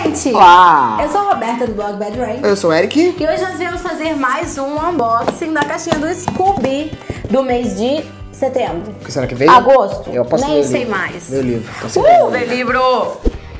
gente! Olá! Eu sou a Roberta do blog Bad Rain. Eu sou o Eric. E hoje nós viemos fazer mais um unboxing da caixinha do Scooby do mês de setembro. O que será que veio? Agosto. Eu posso Nem ler sei livro. mais. Meu livro. Meu livro!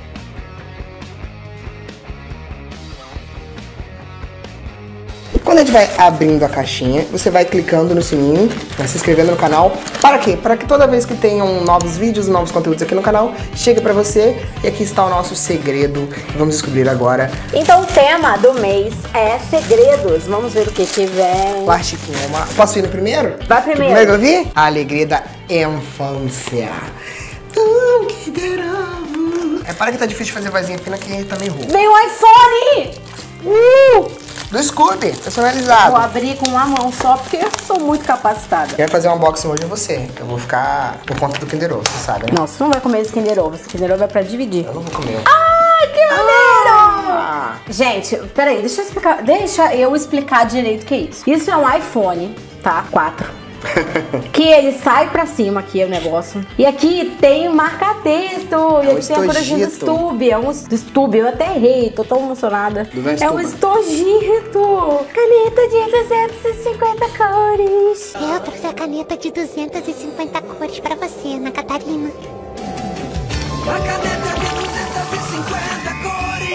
Quando a gente vai abrindo a caixinha, você vai clicando no sininho, vai se inscrevendo no canal. Para quê? Para que toda vez que tenham novos vídeos, novos conteúdos aqui no canal, chegue pra você. E aqui está o nosso segredo. Vamos descobrir agora. Então o tema do mês é segredos. Vamos ver o que vem. Plastiquinho. Posso ir no primeiro? Vai primeiro. Primeiro que eu vi? A alegria da infância. Que deramo. É para que tá difícil de fazer vozinha fina que tá meio rouco. Vem o iPhone! Do Scooby, personalizado. Vou abrir com uma mão só porque eu sou muito capacitada. Quem vai fazer um unboxing hoje é você. Eu vou ficar por conta do Kinder Ovo, você sabe, né? Não, você não vai comer esse Kinder Ovo. Esse Kinder Ovo é pra dividir. Eu não vou comer. Ai, que maneiro! Gente, peraí, deixa eu explicar direito o que é isso. Isso é um iPhone, tá? 4. Que ele sai pra cima aqui, é o negócio. E aqui tem um marca-texto. E aqui tem a corujinha do Stub. É um Stub, eu até errei, tô tão emocionada. É um estojito. Caneta de 250 cores. Eu trouxe a caneta de 250 cores pra você, Ana Catarina. A caneta de 250 cores.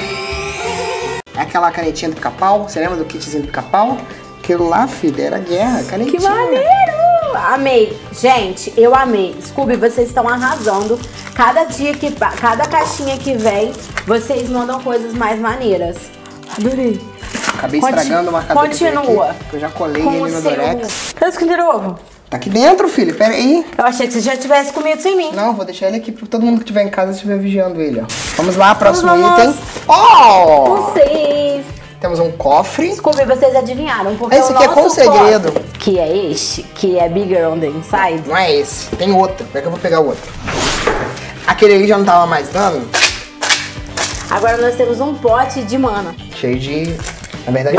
É aquela canetinha do Pica-Pau. Você lembra do kitzinho do Pica-Pau? Aquilo lá, filho, era guerra, canetinha. Que maneiro! Amei. Gente, eu amei. Scooby, vocês estão arrasando. Cada caixinha que vem, vocês mandam coisas mais maneiras. Adorei. Acabei estragando o marcador. Continua. Que eu já colei ele no Durex. Cadê o Kinder Ovo? Tá aqui dentro, filho. Pera aí. Eu achei que você já tivesse comido sem mim. Não, vou deixar ele aqui pra todo mundo que estiver em casa estiver vigiando ele, ó. Vamos lá, próximo Vamos. item. Oh! Vocês. Temos um cofre. Desculpe, vocês adivinharam, porque Esse aqui é com segredo. Cofre, que é este, que é bigger on the inside. Não é esse, tem outro. Como é que eu vou pegar o outro? Aquele ali já não tava mais dando. Agora nós temos um pote de mana. Cheio de... Na verdade...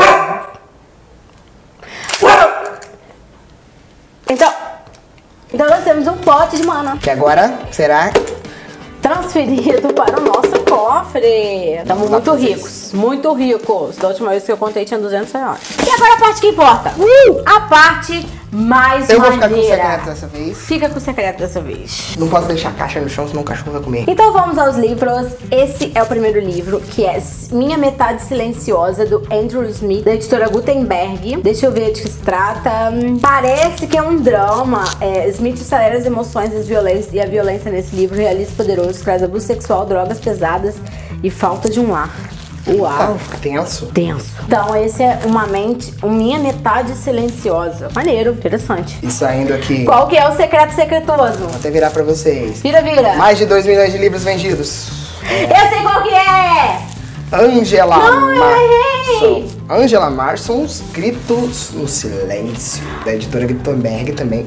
Então nós temos um pote de mana. Que agora será... transferido para o nosso cofre. Estamos muito fazer ricos, muito ricos. Da última vez que eu contei tinha 200 reais. E agora a parte que importa. A parte mais Eu vou maneira. ficar com o secreto dessa vez. Fica com o secreto dessa vez. Não posso deixar a caixa no chão, senão o cachorro vai comer. Então vamos aos livros. Esse é o primeiro livro, que é Minha Metade Silenciosa, do Andrew Smith, da editora Gutenberg. Deixa eu ver de que se trata. Parece que é um drama. Smith acelera as emoções e a violência nesse livro. Realista e poderoso, traz abuso sexual, drogas pesadas e falta de um lar. Uau! Tenso. Tenso. Então esse é Minha Metade Silenciosa. Maneiro, interessante. E saindo aqui... Qual que é o secreto secretoso? Vou até virar pra vocês. Vira, vira. Mais de 2 milhões de livros vendidos. Eu sei qual que é! Angela Não, eu errei! Angela Marson, Gritos no Silêncio, da editora Gutenberg também.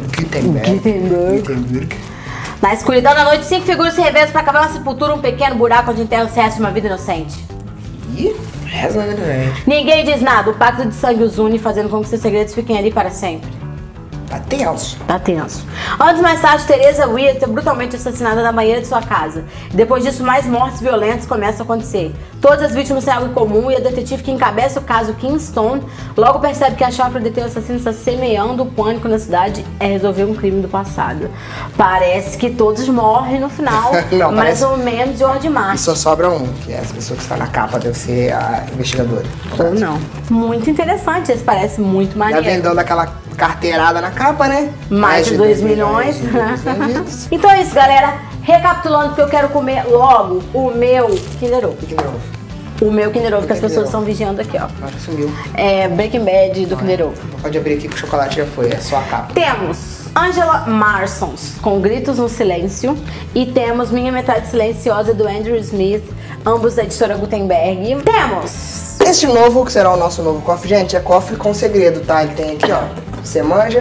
Gutenberg. Na escuridão da noite, 5 figuras se revezam para cavar uma sepultura, um pequeno buraco onde enterra os restos de uma vida inocente. Ih, exatamente. Ninguém diz nada, o pacto de sangue os une, fazendo com que seus segredos fiquem ali para sempre. Tá tenso. Tá tenso. Anos mais tarde, Teresa Weir é brutalmente assassinada na banheira de sua casa. Depois disso, mais mortes violentas começam a acontecer. Todas as vítimas têm algo em comum e a detetive que encabeça o caso, Kingston, logo percebe que a chave para deter o assassino está semeando o pânico na cidade é resolver um crime do passado. Parece que todos morrem no final, Não, mais ou menos de George E Martin. só sobra um, que é essa pessoa que está na capa, deve ser a investigadora. Ou não. Muito interessante, esse parece muito Já maneiro. vem dando aquela carteirada na capa, né? Mais de 2 milhões. vendidos. Então é isso, galera. Recapitulando, porque eu quero comer logo o meu Kinder Ovo. Kinder Ovo. O meu Kinder Ovo, que as Kinder pessoas Ovo. estão vigiando aqui, ó. Agora sumiu. É Breaking Bad do Kinder Ovo. Pode abrir aqui que o chocolate já foi, é só a capa. Temos Angela Marsons, com Gritos no Silêncio. E temos Minha Metade Silenciosa, do Andrew Smith, ambos da editora Gutenberg. Temos... Este novo, que será o nosso novo cofre, gente, é cofre com segredo, tá? Ele tem aqui, ó, você manja,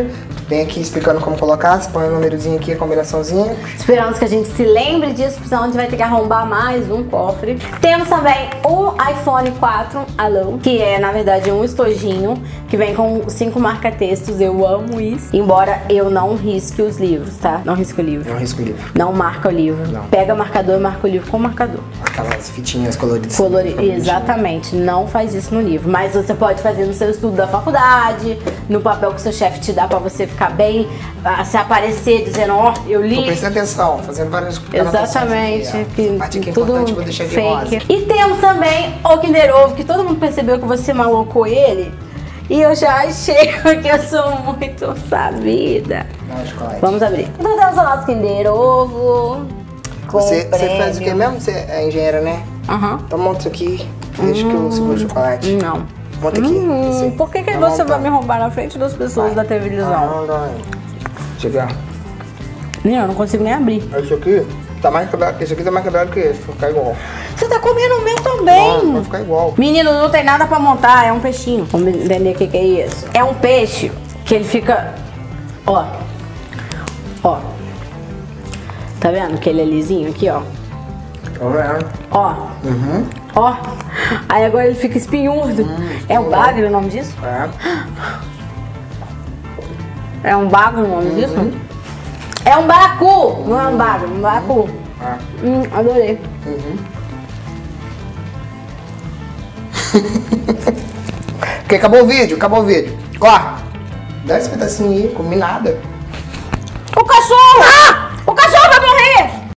Vem aqui explicando como colocar, você põe o númerozinho aqui, a combinaçãozinha. Esperamos que a gente se lembre disso, senão a gente vai ter que arrombar mais um cofre. Temos também o iPhone 4 Alone, que é, na verdade, um estojinho que vem com 5 marca-textos. Eu amo isso. Embora eu não risque os livros, tá? Não risque o livro. Não risco o livro. Não marca o livro. Não. Pega marcador e marca o livro com marcador. Aquelas fitinhas coloridas. Exatamente, não faz isso no livro. Mas você pode fazer no seu estudo da faculdade, no papel que o seu chefe te dá pra você ficar bem, se aparecer dizendo, ó, eu li. Tô prestando atenção, fazendo várias Exatamente, que parte aqui é tudo importante, vou deixar de rosa. fake. E temos também o Kinder Ovo, que todo mundo percebeu que você malocou ele. E eu já achei que eu sou muito sabida. Não, chocolate. Vamos abrir. Então temos o nosso Kinder Ovo. Você prêmio. faz o que mesmo? Você é engenheira, né? Aham. Então monta isso aqui, deixa que eu seguro o chocolate. Não. Monta aqui. esse aí. Por que Vai você montar. vai me roubar na frente das pessoas da televisão? Chega. Menina, eu não consigo nem abrir. Esse aqui tá mais quebrado, esse aqui tá mais quebrado que esse, vai ficar igual. Você tá comendo o meu também. Vai ficar igual. Menino, não tem nada pra montar, é um peixinho. Vamos entender o que é isso. É um peixe que ele fica... Ó. Ó. Tá vendo que ele é lisinho aqui, ó? Tá vendo? Ó. Ó. Aí agora ele fica espinhudo. É um bagre o nome disso? É um bagre o nome disso? É um bacu! Não é um bagre, um bacu. Adorei. Ok, acabou o vídeo, acabou o vídeo. Ó, dá esse pedacinho aí, comi nada. O cachorro! O cachorro vai morrer!